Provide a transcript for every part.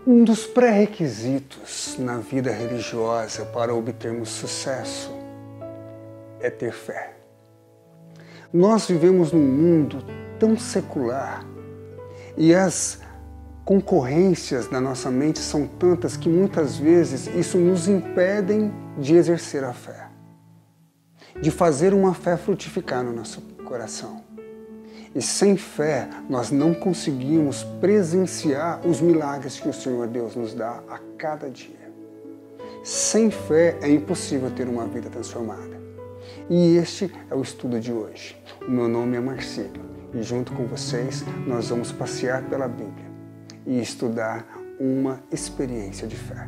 Um dos pré-requisitos na vida religiosa para obtermos sucesso é ter fé. Nós vivemos num mundo tão secular e as concorrências da nossa mente são tantas que muitas vezes isso nos impedem de exercer a fé, de fazer uma fé frutificar no nosso coração. E sem fé, nós não conseguimos presenciar os milagres que o Senhor Deus nos dá a cada dia. Sem fé é impossível ter uma vida transformada. E este é o estudo de hoje. O meu nome é Marcelo e junto com vocês nós vamos passear pela Bíblia e estudar uma experiência de fé.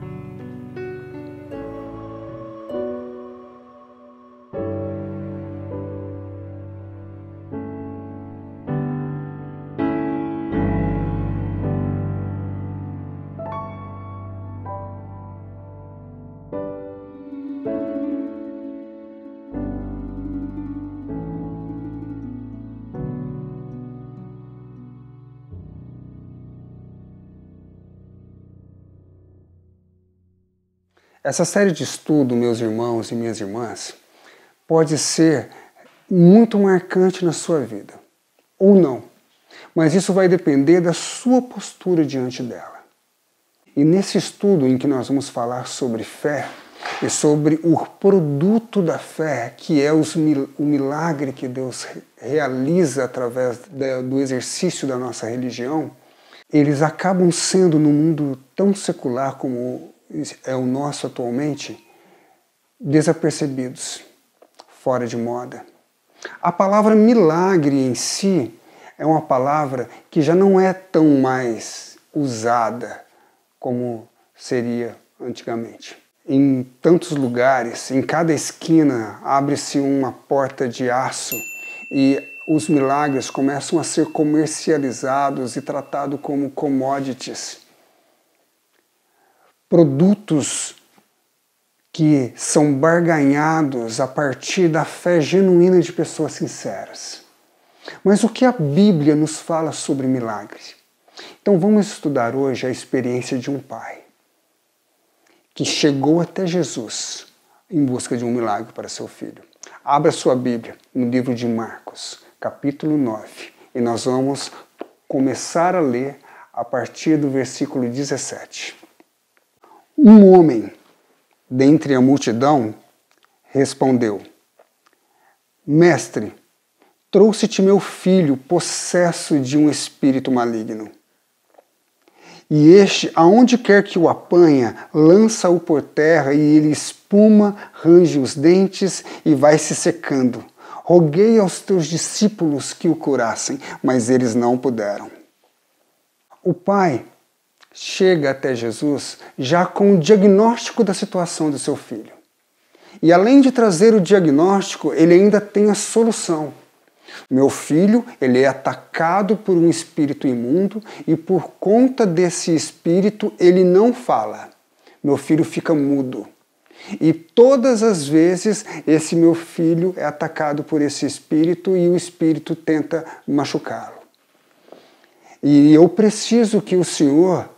Essa série de estudo, meus irmãos e minhas irmãs, pode ser muito marcante na sua vida, ou não, mas isso vai depender da sua postura diante dela. E nesse estudo em que nós vamos falar sobre fé e sobre o produto da fé, que é o milagre que Deus realiza através do exercício da nossa religião, eles acabam sendo, num mundo tão secular como é o nosso atualmente, desapercebidos, fora de moda. A palavra milagre em si é uma palavra que já não é tão mais usada como seria antigamente. Em tantos lugares, em cada esquina, abre-se uma porta de aço e os milagres começam a ser comercializados e tratados como commodities. Produtos que são barganhados a partir da fé genuína de pessoas sinceras. Mas o que a Bíblia nos fala sobre milagres? Então vamos estudar hoje a experiência de um pai que chegou até Jesus em busca de um milagre para seu filho. Abra sua Bíblia no livro de Marcos, capítulo 9, e nós vamos começar a ler a partir do versículo 17. Um homem, dentre a multidão, respondeu: Mestre, trouxe-te meu filho possesso de um espírito maligno. E este, aonde quer que o apanha, lança-o por terra e ele espuma, range os dentes e vai se secando. Roguei aos teus discípulos que o curassem, mas eles não puderam. O pai chega até Jesus já com o diagnóstico da situação do seu filho. E além de trazer o diagnóstico, ele ainda tem a solução. Meu filho, ele é atacado por um espírito imundo e por conta desse espírito ele não fala. Meu filho fica mudo. E todas as vezes esse meu filho é atacado por esse espírito e o espírito tenta machucá-lo. E eu preciso que o Senhor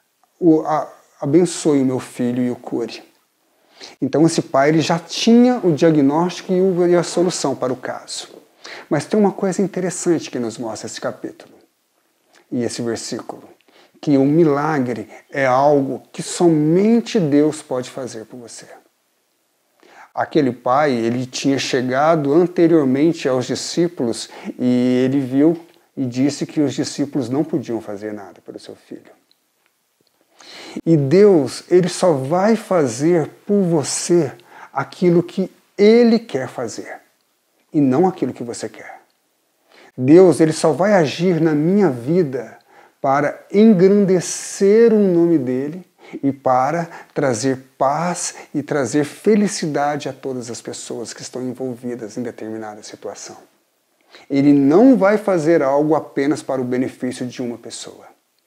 abençoe o meu filho e o cure. Então esse pai ele já tinha o diagnóstico e a solução para o caso. Mas tem uma coisa interessante que nos mostra esse capítulo e esse versículo, que o milagre é algo que somente Deus pode fazer por você. Aquele pai, ele tinha chegado anteriormente aos discípulos e ele viu e disse que os discípulos não podiam fazer nada pelo seu filho. E Deus, ele só vai fazer por você aquilo que ele quer fazer e não aquilo que você quer. Deus, ele só vai agir na minha vida para engrandecer o nome dele e para trazer paz e trazer felicidade a todas as pessoas que estão envolvidas em determinada situação. Ele não vai fazer algo apenas para o benefício de uma pessoa.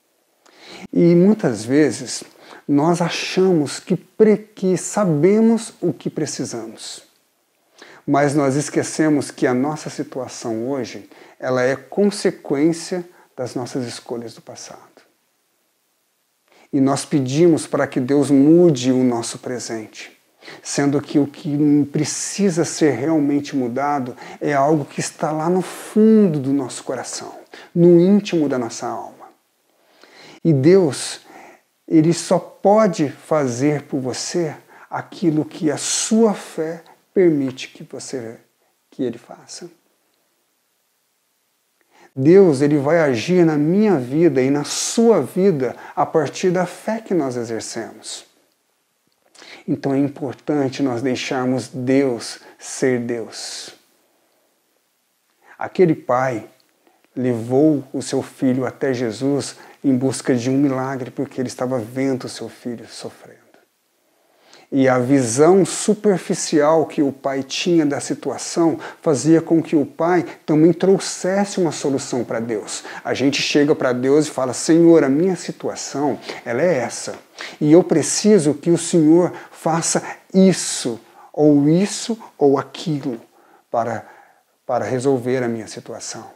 E muitas vezes nós achamos que sabemos o que precisamos. Mas nós esquecemos que a nossa situação hoje, ela é consequência das nossas escolhas do passado. E nós pedimos para que Deus mude o nosso presente, sendo que o que precisa ser realmente mudado é algo que está lá no fundo do nosso coração, no íntimo da nossa alma. E Deus, Ele só pode fazer por você aquilo que a sua fé permite que Ele faça. Deus, Ele vai agir na minha vida e na sua vida a partir da fé que nós exercemos. Então é importante nós deixarmos Deus ser Deus. Aquele pai levou o seu filho até Jesus em busca de um milagre, porque ele estava vendo o seu filho sofrendo. E a visão superficial que o pai tinha da situação fazia com que o pai também trouxesse uma solução para Deus. A gente chega para Deus e fala: Senhor, a minha situação ela é essa. E eu preciso que o Senhor faça isso ou aquilo para resolver a minha situação.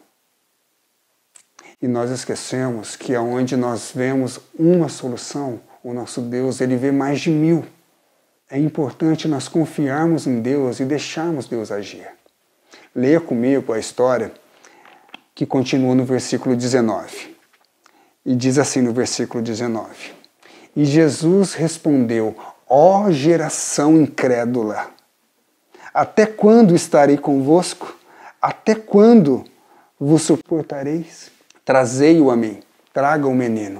E nós esquecemos que aonde nós vemos uma solução, o nosso Deus, Ele vê mais de 1000. É importante nós confiarmos em Deus e deixarmos Deus agir. Leia comigo a história que continua no versículo 19. E diz assim no versículo 19: E Jesus respondeu: Ó geração incrédula, até quando estarei convosco? Até quando vos suportareis? Trazei-o a mim, traga o menino.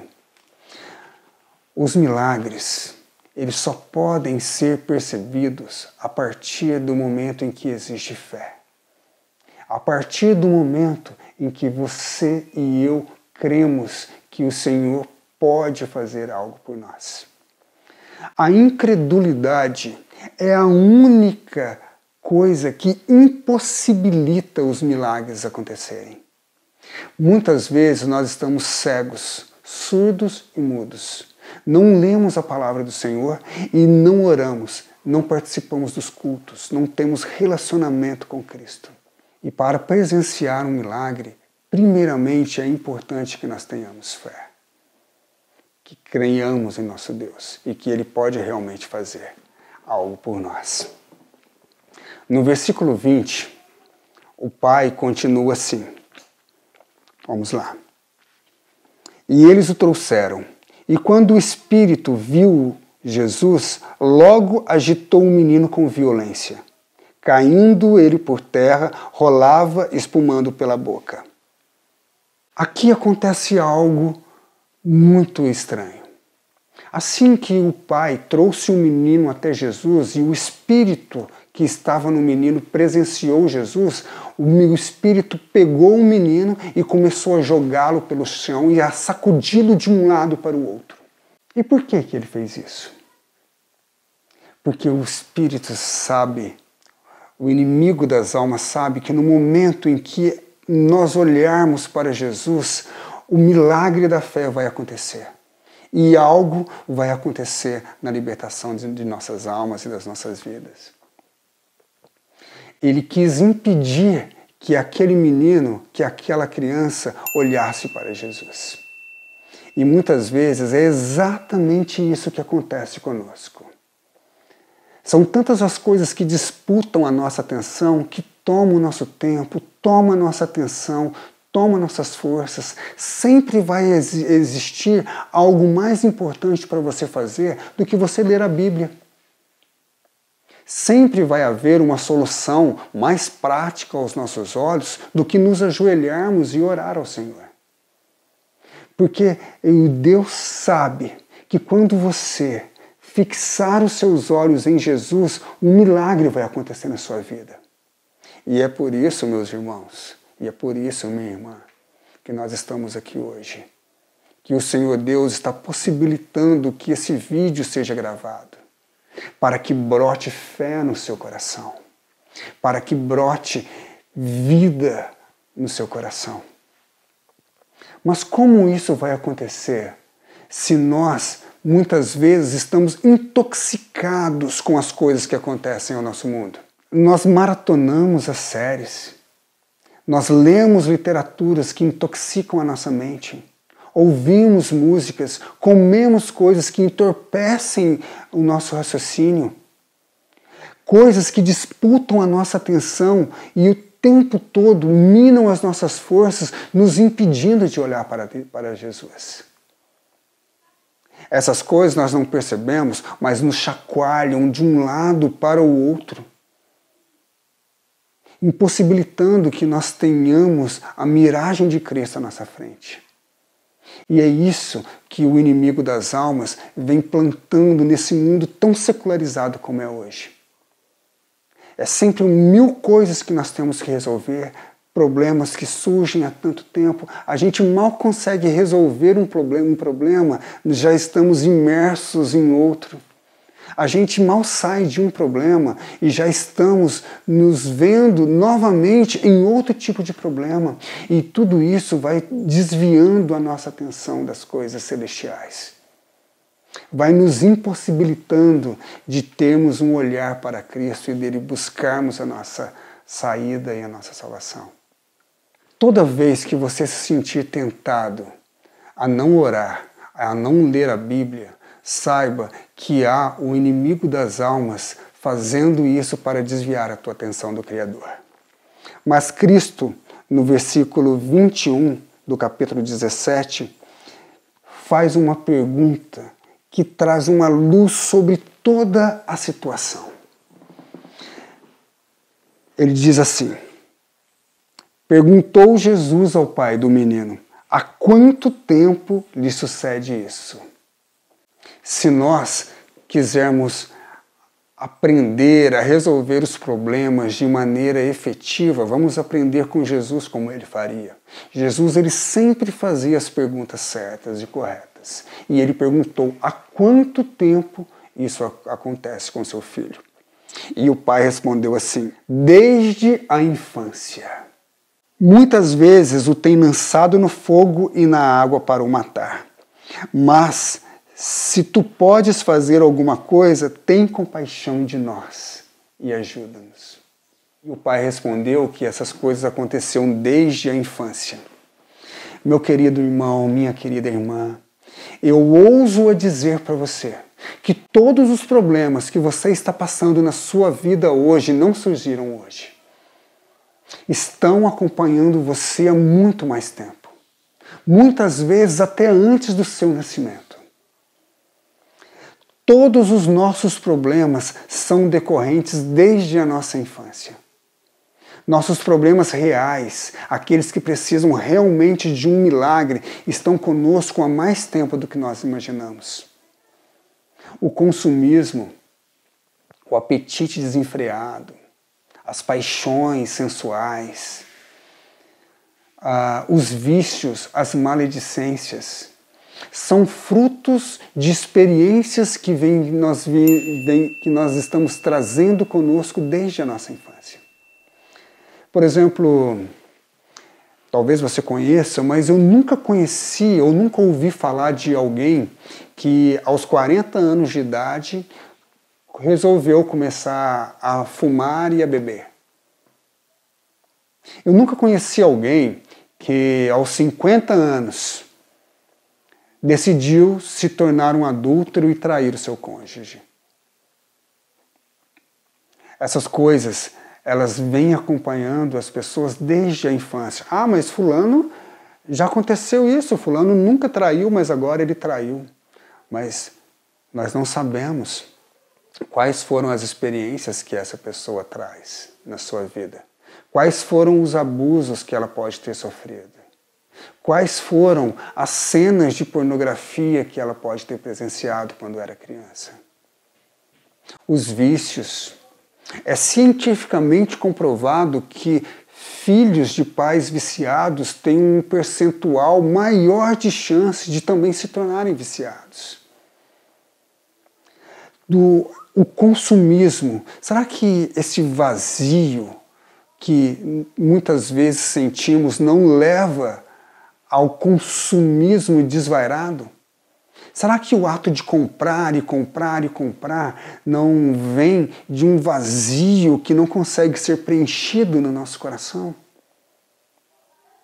Os milagres, eles só podem ser percebidos a partir do momento em que existe fé. A partir do momento em que você e eu cremos que o Senhor pode fazer algo por nós. A incredulidade é a única coisa que impossibilita os milagres acontecerem. Muitas vezes nós estamos cegos, surdos e mudos. Não lemos a palavra do Senhor e não oramos, não participamos dos cultos, não temos relacionamento com Cristo. E para presenciar um milagre, primeiramente é importante que nós tenhamos fé. Que creiamos em nosso Deus e que Ele pode realmente fazer algo por nós. No versículo 20, o pai continua assim. Vamos lá. E eles o trouxeram. E quando o espírito viu Jesus, logo agitou o menino com violência. Caindo ele por terra, rolava, espumando pela boca. Aqui acontece algo muito estranho. Assim que o pai trouxe o menino até Jesus e o espírito que estava no menino presenciou Jesus, o espírito pegou o menino e começou a jogá-lo pelo chão e a sacudi-lo de um lado para o outro. E por que ele fez isso? Porque o espírito sabe, o inimigo das almas sabe que no momento em que nós olharmos para Jesus, o milagre da fé vai acontecer. E algo vai acontecer na libertação de nossas almas e das nossas vidas. Ele quis impedir que aquele menino, que aquela criança olhasse para Jesus. E muitas vezes é exatamente isso que acontece conosco. São tantas as coisas que disputam a nossa atenção, que tomam o nosso tempo, tomam a nossa atenção, tomam nossas forças. Sempre vai existir algo mais importante para você fazer do que você ler a Bíblia. Sempre vai haver uma solução mais prática aos nossos olhos do que nos ajoelharmos e orar ao Senhor. Porque Deus sabe que quando você fixar os seus olhos em Jesus, um milagre vai acontecer na sua vida. E é por isso, meus irmãos, e é por isso, minha irmã, que nós estamos aqui hoje. Que o Senhor Deus está possibilitando que esse vídeo seja gravado. Para que brote fé no seu coração, para que brote vida no seu coração. Mas como isso vai acontecer se nós, muitas vezes, estamos intoxicados com as coisas que acontecem ao nosso mundo? Nós maratonamos as séries, nós lemos literaturas que intoxicam a nossa mente, ouvimos músicas, comemos coisas que entorpecem o nosso raciocínio, coisas que disputam a nossa atenção e o tempo todo minam as nossas forças, nos impedindo de olhar para Jesus. Essas coisas nós não percebemos, mas nos chacoalham de um lado para o outro, impossibilitando que nós tenhamos a miragem de Cristo à nossa frente. E é isso que o inimigo das almas vem plantando nesse mundo tão secularizado como é hoje. É sempre 1000 coisas que nós temos que resolver, problemas que surgem há tanto tempo. A gente mal consegue resolver um problema, já estamos imersos em outro. A gente mal sai de um problema e já estamos nos vendo novamente em outro tipo de problema. E tudo isso vai desviando a nossa atenção das coisas celestiais. Vai nos impossibilitando de termos um olhar para Cristo e dele buscarmos a nossa saída e a nossa salvação. Toda vez que você se sentir tentado a não orar, a não ler a Bíblia, saiba que há o inimigo das almas fazendo isso para desviar a tua atenção do Criador. Mas Cristo, no versículo 21 do capítulo 17, faz uma pergunta que traz uma luz sobre toda a situação. Ele diz assim: perguntou Jesus ao pai do menino, há quanto tempo lhe sucede isso? Se nós quisermos aprender a resolver os problemas de maneira efetiva, vamos aprender com Jesus como ele faria. Jesus ele sempre fazia as perguntas certas e corretas. E ele perguntou há quanto tempo isso acontece com seu filho. E o pai respondeu assim: desde a infância. Muitas vezes o tem lançado no fogo e na água para o matar. Mas se tu podes fazer alguma coisa, tem compaixão de nós e ajuda-nos. E o pai respondeu que essas coisas aconteceram desde a infância. Meu querido irmão, minha querida irmã, eu ouso a dizer para você que todos os problemas que você está passando na sua vida hoje não surgiram hoje. Estão acompanhando você há muito mais tempo. Muitas vezes até antes do seu nascimento. Todos os nossos problemas são decorrentes desde a nossa infância. Nossos problemas reais, aqueles que precisam realmente de um milagre, estão conosco há mais tempo do que nós imaginamos. O consumismo, o apetite desenfreado, as paixões sensuais, os vícios, as maledicências, são frutos de experiências que nós estamos trazendo conosco desde a nossa infância. Por exemplo, talvez você conheça, mas eu nunca conheci, ou nunca ouvi falar de alguém que aos 40 anos de idade resolveu começar a fumar e a beber. Eu nunca conheci alguém que aos 50 anos decidiu se tornar um adúltero e trair o seu cônjuge. Essas coisas, elas vêm acompanhando as pessoas desde a infância. Ah, mas fulano, já aconteceu isso, fulano nunca traiu, mas agora ele traiu. Mas nós não sabemos quais foram as experiências que essa pessoa traz na sua vida. Quais foram os abusos que ela pode ter sofrido. Quais foram as cenas de pornografia que ela pode ter presenciado quando era criança. Os vícios. É cientificamente comprovado que filhos de pais viciados têm um percentual maior de chance de também se tornarem viciados. O consumismo. Será que esse vazio que muitas vezes sentimos não leva ao consumismo desvairado? Será que o ato de comprar e comprar e comprar não vem de um vazio que não consegue ser preenchido no nosso coração?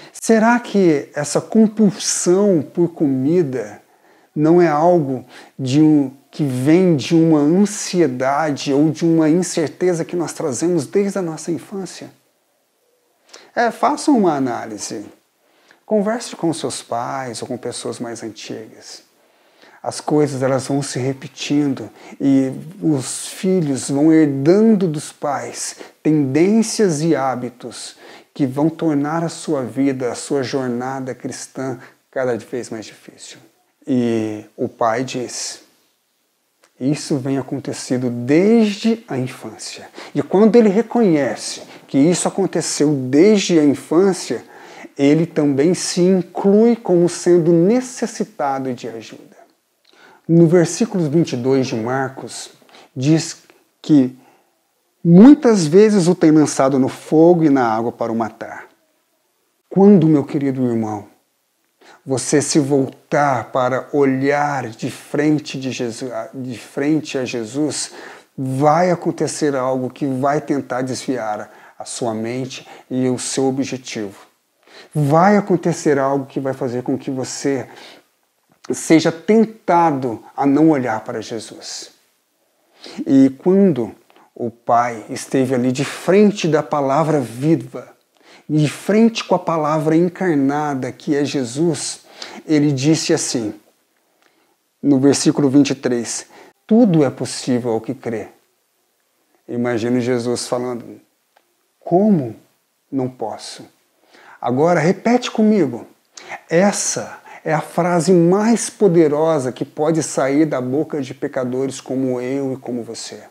Será que essa compulsão por comida não é algo que vem de uma ansiedade ou de uma incerteza que nós trazemos desde a nossa infância? Façam uma análise. Converse com seus pais ou com pessoas mais antigas. As coisas elas vão se repetindo e os filhos vão herdando dos pais tendências e hábitos que vão tornar a sua vida, a sua jornada cristã cada vez mais difícil. E o pai diz, isso vem acontecendo desde a infância. E quando ele reconhece que isso aconteceu desde a infância, ele também se inclui como sendo necessitado de ajuda. No versículo 22 de Marcos, diz que muitas vezes o tem lançado no fogo e na água para o matar. Quando, meu querido irmão, você se voltar para olhar de frente a Jesus, vai acontecer algo que vai tentar desviar a sua mente e o seu objetivo. Vai acontecer algo que vai fazer com que você seja tentado a não olhar para Jesus. E quando o pai esteve ali de frente da palavra viva, de frente com a palavra encarnada que é Jesus, ele disse assim, no versículo 23, tudo é possível ao que crê. Imagina Jesus falando, como não posso? Agora repete comigo, essa é a frase mais poderosa que pode sair da boca de pecadores como eu e como você.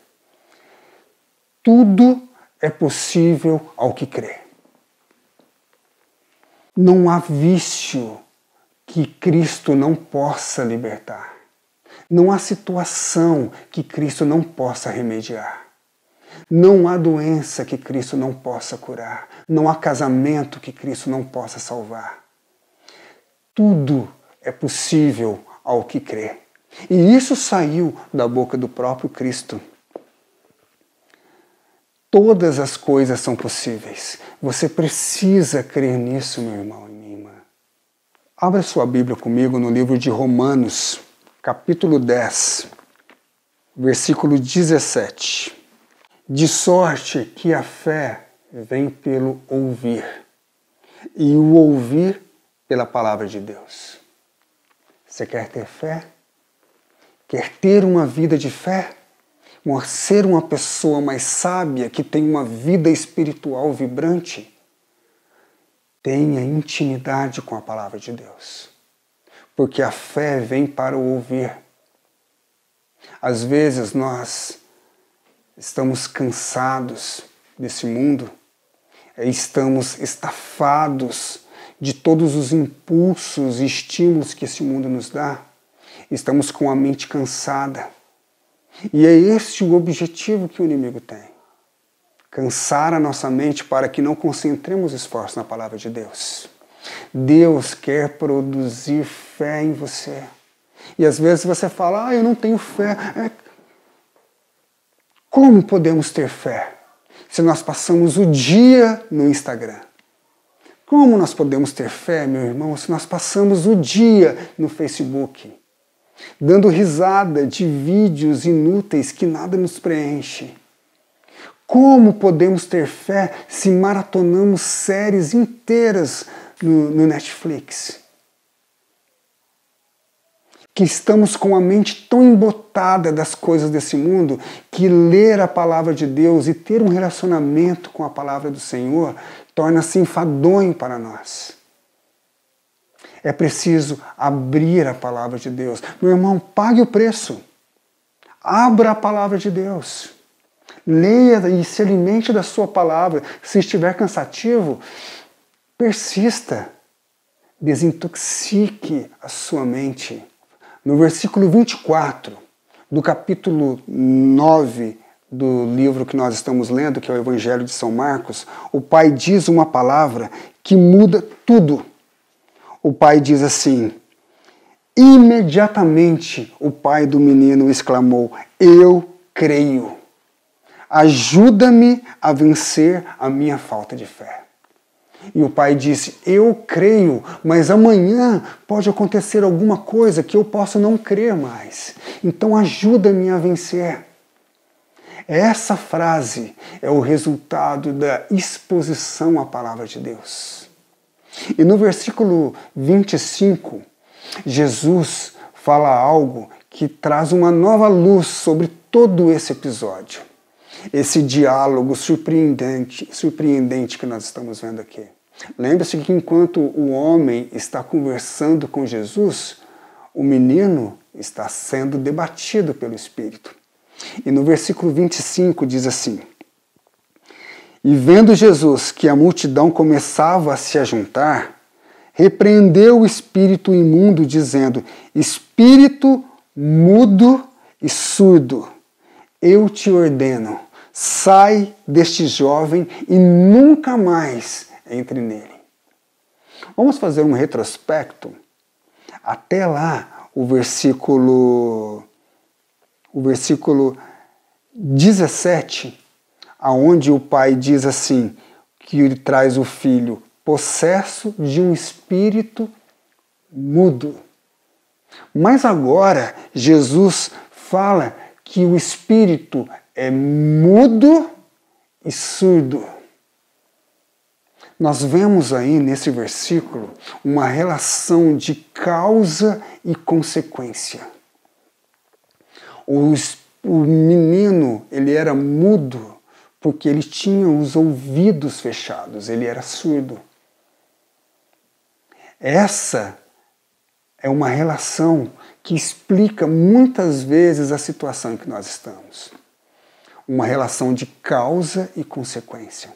Tudo é possível ao que crê. Não há vício que Cristo não possa libertar. Não há situação que Cristo não possa remediar. Não há doença que Cristo não possa curar. Não há casamento que Cristo não possa salvar. Tudo é possível ao que crê. E isso saiu da boca do próprio Cristo. Todas as coisas são possíveis. Você precisa crer nisso, meu irmão e minha irmã. Abra sua Bíblia comigo no livro de Romanos, capítulo 10, versículo 17. De sorte que a fé vem pelo ouvir, e o ouvir pela palavra de Deus. Você quer ter fé? Quer ter uma vida de fé? Ser uma pessoa mais sábia, que tem uma vida espiritual vibrante? Tenha intimidade com a palavra de Deus. Porque a fé vem para o ouvir. Às vezes nós estamos cansados desse mundo, estamos estafados de todos os impulsos e estímulos que esse mundo nos dá. Estamos com a mente cansada. E é esse o objetivo que o inimigo tem. Cansar a nossa mente para que não concentremos esforço na palavra de Deus. Deus quer produzir fé em você. E às vezes você fala, eu não tenho fé. Como podemos ter fé se nós passamos o dia no Instagram? Como nós podemos ter fé, meu irmão, se nós passamos o dia no Facebook, dando risada de vídeos inúteis que nada nos preenche? Como podemos ter fé se maratonamos séries inteiras no Netflix? Que estamos com a mente tão embotada das coisas desse mundo que ler a palavra de Deus e ter um relacionamento com a palavra do Senhor torna-se enfadonho para nós. É preciso abrir a palavra de Deus. Meu irmão, pague o preço. Abra a palavra de Deus. Leia e se alimente da sua palavra. Se estiver cansativo, persista. Desintoxique a sua mente. No versículo 24 do capítulo 9 do livro que nós estamos lendo, que é o Evangelho de São Marcos, o pai diz uma palavra que muda tudo. O pai diz assim, imediatamente o pai do menino exclamou, eu creio. Ajuda-me a vencer a minha falta de fé. E o pai disse: eu creio, mas amanhã pode acontecer alguma coisa que eu posso não crer mais. Então ajuda-me a vencer. Essa frase é o resultado da exposição à palavra de Deus. E no versículo 25, Jesus fala algo que traz uma nova luz sobre todo esse episódio. Esse diálogo surpreendente que nós estamos vendo aqui. Lembre-se que enquanto o homem está conversando com Jesus, o menino está sendo debatido pelo Espírito. E no versículo 25 diz assim: e vendo Jesus que a multidão começava a se ajuntar, repreendeu o espírito imundo, dizendo: espírito mudo e surdo, eu te ordeno, sai deste jovem e nunca mais entre nele. Vamos fazer um retrospecto até lá, o versículo 17, aonde o pai diz assim, que ele traz o filho possesso de um espírito mudo. Mas agora Jesus fala que o espírito é mudo e surdo. Nós vemos aí nesse versículo uma relação de causa e consequência. O menino, ele era mudo porque ele tinha os ouvidos fechados, ele era surdo. Essa é uma relação que explica muitas vezes a situação em que nós estamos. Uma relação de causa e consequência.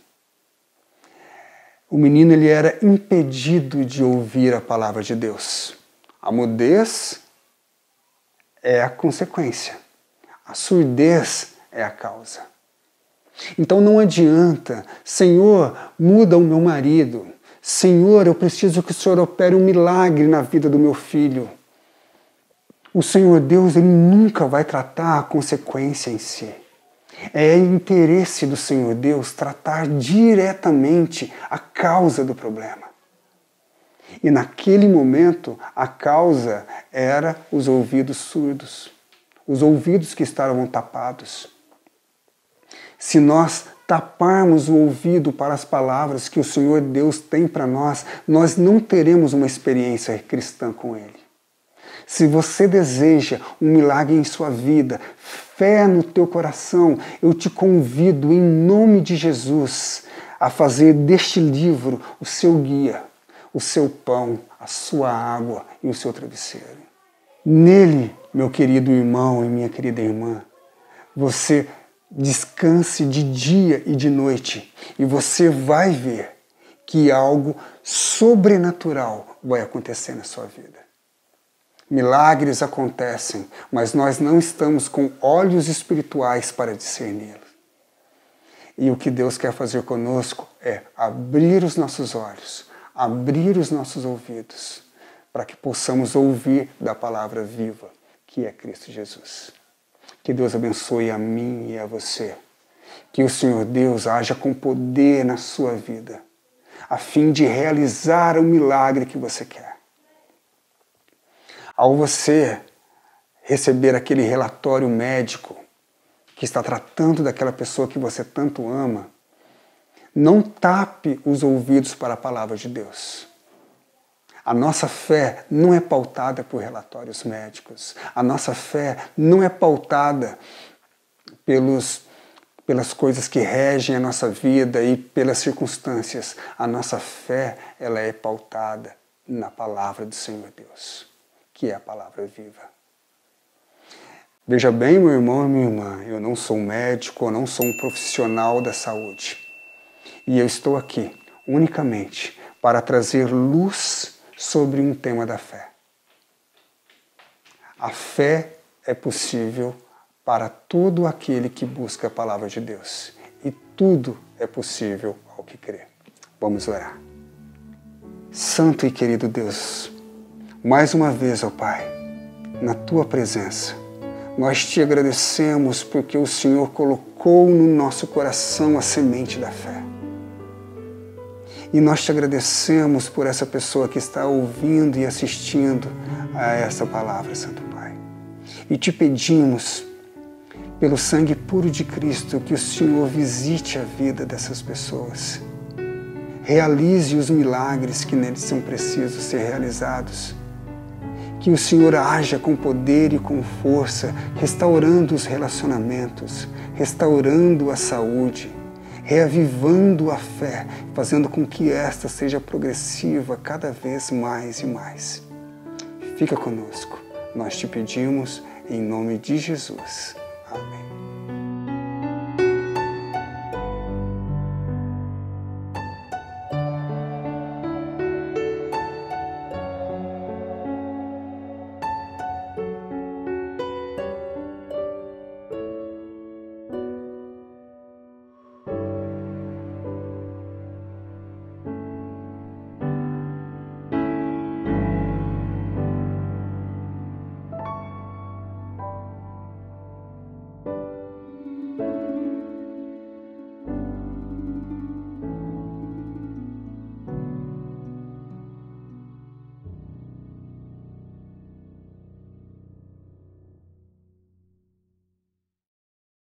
O menino, ele era impedido de ouvir a palavra de Deus. A mudez é a consequência. A surdez é a causa. Então não adianta: Senhor, muda o meu marido. Senhor, eu preciso que o Senhor opere um milagre na vida do meu filho. O Senhor Deus, ele nunca vai tratar a consequência em si. É interesse do Senhor Deus tratar diretamente a causa do problema. E naquele momento, a causa era os ouvidos surdos, os ouvidos que estavam tapados. Se nós taparmos o ouvido para as palavras que o Senhor Deus tem para nós, nós não teremos uma experiência cristã com Ele. Se você deseja um milagre em sua vida, fé no teu coração, eu te convido em nome de Jesus a fazer deste livro o seu guia, o seu pão, a sua água e o seu travesseiro. Nele, meu querido irmão e minha querida irmã, você descanse de dia e de noite e você vai ver que algo sobrenatural vai acontecer na sua vida. Milagres acontecem, mas nós não estamos com olhos espirituais para discerni-los. E o que Deus quer fazer conosco é abrir os nossos olhos, abrir os nossos ouvidos, para que possamos ouvir da palavra viva, que é Cristo Jesus. Que Deus abençoe a mim e a você. Que o Senhor Deus haja com poder na sua vida, a fim de realizar o milagre que você quer. Ao você receber aquele relatório médico que está tratando daquela pessoa que você tanto ama, não tape os ouvidos para a palavra de Deus. A nossa fé não é pautada por relatórios médicos. A nossa fé não é pautada pelas coisas que regem a nossa vida e pelas circunstâncias. A nossa fé, ela é pautada na palavra do Senhor Deus, que é a palavra viva. Veja bem, meu irmão e minha irmã, eu não sou um médico, eu não sou um profissional da saúde. E eu estou aqui unicamente para trazer luz sobre um tema da fé. A fé é possível para todo aquele que busca a palavra de Deus. E tudo é possível ao que crê. Vamos orar. Santo e querido Deus, mais uma vez, ó Pai, na Tua presença, nós Te agradecemos porque o Senhor colocou no nosso coração a semente da fé. E nós te agradecemos por essa pessoa que está ouvindo e assistindo a essa palavra, Santo Pai. E te pedimos, pelo sangue puro de Cristo, que o Senhor visite a vida dessas pessoas. Realize os milagres que neles são precisos ser realizados. Que o Senhor haja com poder e com força, restaurando os relacionamentos, restaurando a saúde, reavivando a fé, fazendo com que esta seja progressiva cada vez mais e mais. Fica conosco. Nós te pedimos em nome de Jesus. Amém.